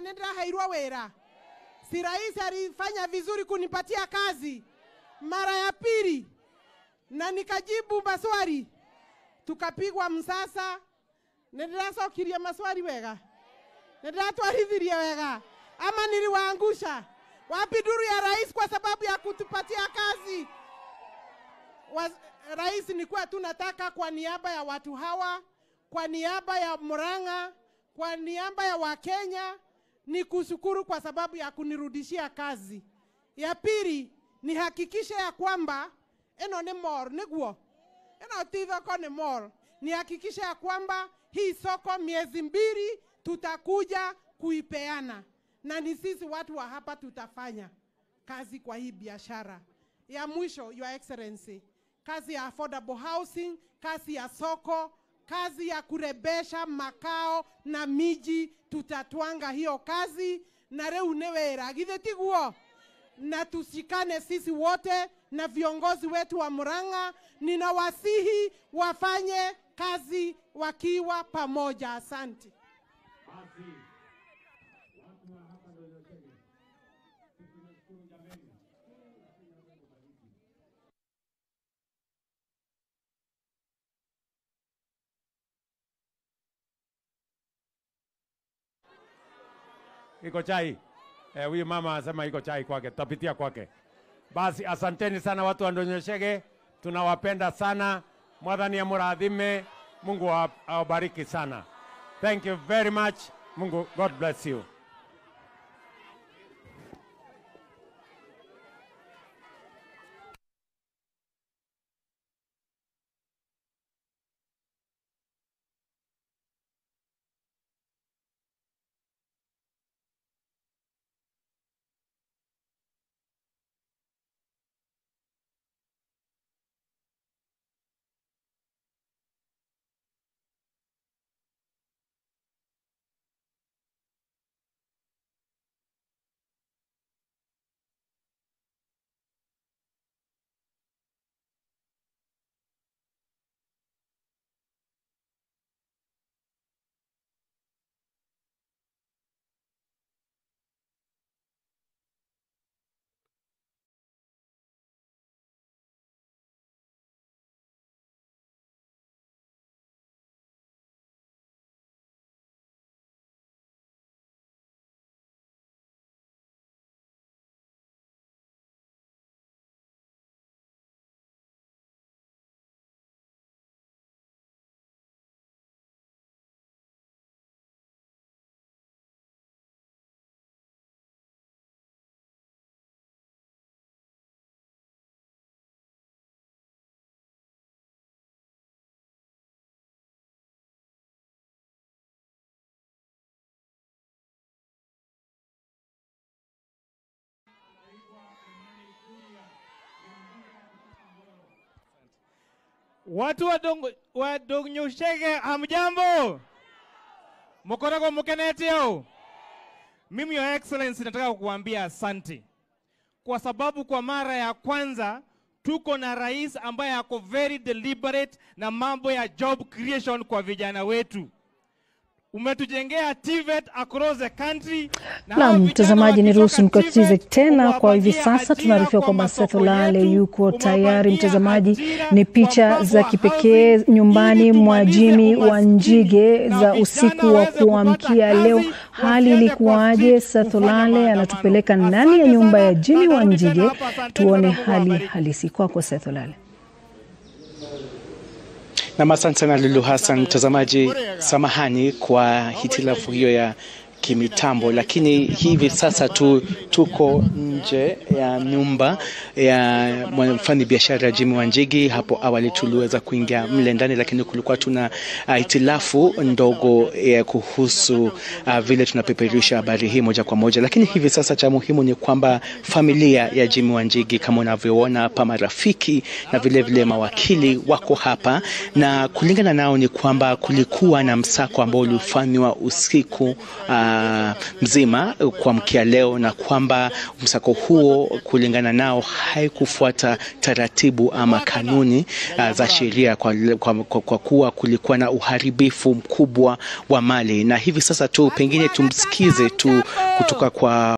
nendra hairwa wera. Si rais alifanya vizuri kunipatia kazi mara ya pili na nikajibu maswali, tukapigwa msasa. Nendra sokiria maswali wega, nendra twarithiria wega, ama niliwaangusha? Wapi duru ya rais kwa sababu ya kutupatia kazi? Rais, ni kwa tunataka kwa niaba ya watu hawa, kwa niaba ya Murang'a, kwa niaba ya Wakenya, ni kushukuru kwa sababu ya kunirudishia kazi. Ya pili, ni hakikisha ya kwamba eno ni mor niguo, eno tivo ko ni mor, ni hakikisha ya kwamba hii soko miezi 2 tutakuja kuipeana, na ni sisi watu wa hapa tutafanya kazi kwa hii biashara. Ya mwisho, Your Excellency, kazi ya affordable housing, kazi ya soko, kazi ya kurebesha makao na miji, tutatwanga hiyo kazi na reu newera githetiguo, na tushikane sisi wote na viongozi wetu wa Murang'a. Ninawasihi wafanye kazi wakiwa pamoja. Asante. Iko chai. Huyu mama asema iko chai kwake, tutapitia kwake. Basi asanteni sana watu wa Ndonyeshege, tunawapenda sana. Mwathani amurathime, Mungu awabariki sana. Thank you very much. Mungu, God bless you. Watu wa Ndonyeshege, hamjambo? Mkorako mkenetio? Mimi Your Excellency nataka kukuambia asante. Kwa sababu kwa mara ya kwanza tuko na rais ambaye ako very deliberate na mambo ya job creation kwa vijana wetu. Umetujengea TVET across the country. Na mtazamaji, ni ruhusu nikatize tena. Kwa hivi sasa tunaarifiwa kwamba Seth Olale yuko tayari. Mtazamaji, ni picha za kipekee nyumbani mwa Jimmy Wanjige za usiku wa kuamkia leo. Hali ilikuwaje? Seth Olale anatupeleka ndani ya nyumba ya Jimmy Wanjige tuone hali halisi. Kwako Seth Olale. Na asante sana Lulu Hassan. Mtazamaji, samahani kwa hitilafu hiyo ya kimitambo, lakini hivi sasa tuko nje ya nyumba ya mfanyi biashara Jimmy Wanjigi. Hapo awali tuliweza kuingia mle ndani, lakini kulikuwa tuna hitilafu ndogo kuhusu vile tunapeperusha habari hii moja kwa moja. Lakini hivi sasa cha muhimu ni kwamba familia ya Jimmy Wanjigi, kama unavyoona hapa, marafiki na vile mawakili wako hapa, na kulingana nao ni kwamba kulikuwa na msako ambao ulifanywa usiku mzima kuamkia leo, na kwamba msako huo kulingana nao haikufuata taratibu ama kanuni za sheria kwa kuwa kulikuwa na uharibifu mkubwa wa mali. Na hivi sasa tu pengine tumsikize tu kutoka kwa